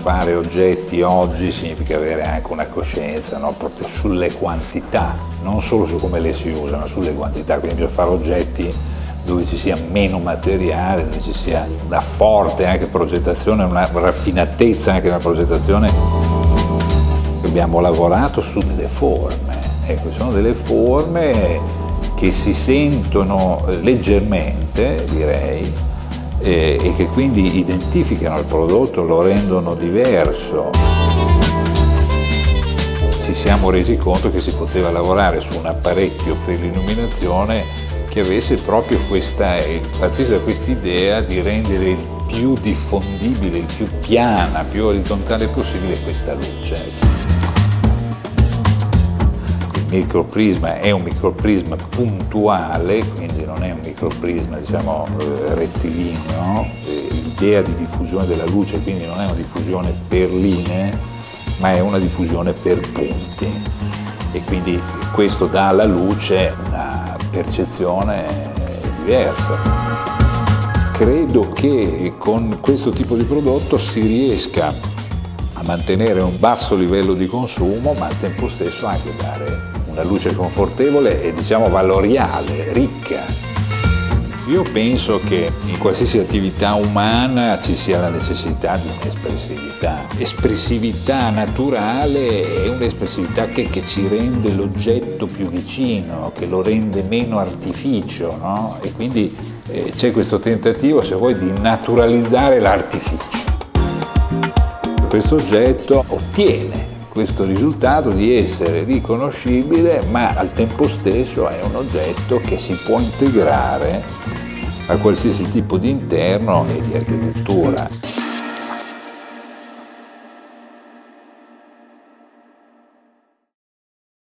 fare oggetti oggi significa avere anche una coscienza, no? Proprio sulle quantità, non solo su come le si usano, ma sulle quantità, quindi bisogna fare oggetti dove ci sia meno materiale, dove ci sia una forte anche progettazione, una raffinatezza anche nella progettazione. Abbiamo lavorato su delle forme, ecco, sono delle forme che si sentono leggermente, direi, e che quindi identificano il prodotto, lo rendono diverso. Ci siamo resi conto che si poteva lavorare su un apparecchio per l'illuminazione che avesse proprio partisse da quest'idea di rendere il più diffondibile, il più piana, più orizzontale possibile questa luce. Il microprisma è un microprisma puntuale, quindi non è un microprisma, diciamo, rettilineo. L'idea di diffusione della luce quindi non è una diffusione per linee, ma è una diffusione per punti, e quindi questo dà alla luce una percezione diversa. Credo che con questo tipo di prodotto si riesca a mantenere un basso livello di consumo, ma al tempo stesso anche dare una luce confortevole e, diciamo, valoriale, ricca. Io penso che in qualsiasi attività umana ci sia la necessità di un'espressività. Espressività naturale è un'espressività che ci rende l'oggetto più vicino, che lo rende meno artificio, no? E quindi c'è questo tentativo, se vuoi, di naturalizzare l'artificio. Questo oggetto ottiene questo risultato di essere riconoscibile, ma al tempo stesso è un oggetto che si può integrare a qualsiasi tipo di interno e di architettura.